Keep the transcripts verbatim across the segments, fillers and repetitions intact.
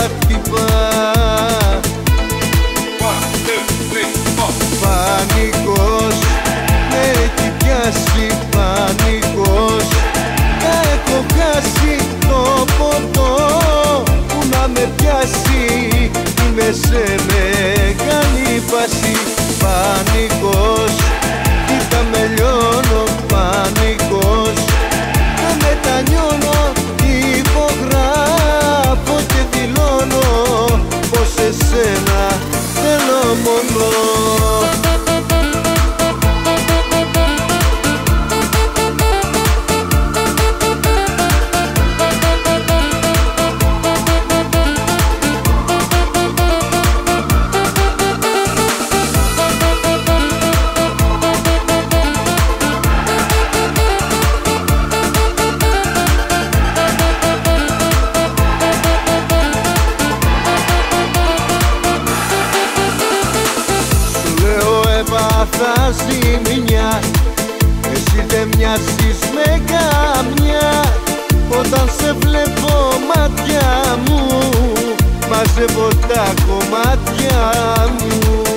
χτυπά. Πανικός, με έχει πιάσει πανικός. Έχω χάσει το ποτό που να με πιάσει. Είμαι σε μεγάλη φάση. Πανικός, κοίτα με λιώνω. Πανικός, δεν μετανιώνω. Υπογράφω και δηλώνω πως εσένα θέλω μόνο. Έπαθα ζημιά, εσύ δεν μοιάζεις με καμιά. Όταν σε βλέπω μάτια μου, μαζεύω τα κομμάτια μου.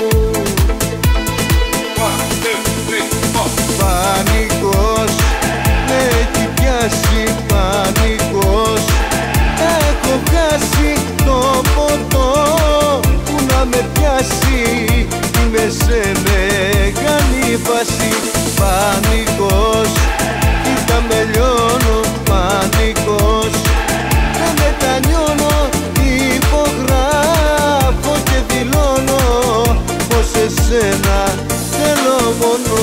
Πανικός, με έχει πιάσει πανικός. Έχω χάσει το ποτό που να με πιάσει. Είμαι σε μεγάλη φάση. Πανικός, κοίτα με λιώνω. Πανικός, δεν μετανιώνω. Υπογράφω και δηλώνω πως εσένα θέλω μόνο.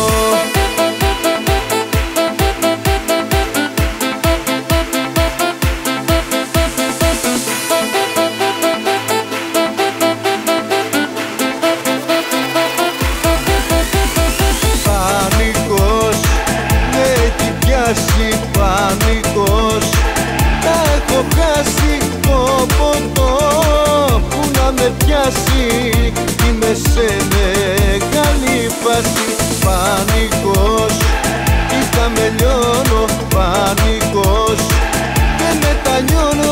Πανικός, έχω χάσει το ποτό που να με πιάσει. Είμαι σε μεγάλη φάση. Πανικός, κοίτα με λιώνω. Πανικός, δεν μετανιώνω.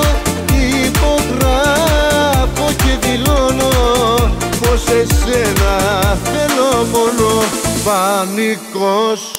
Υπογράφω και δηλώνω πως εσένα θέλω μόνο. Πανικός.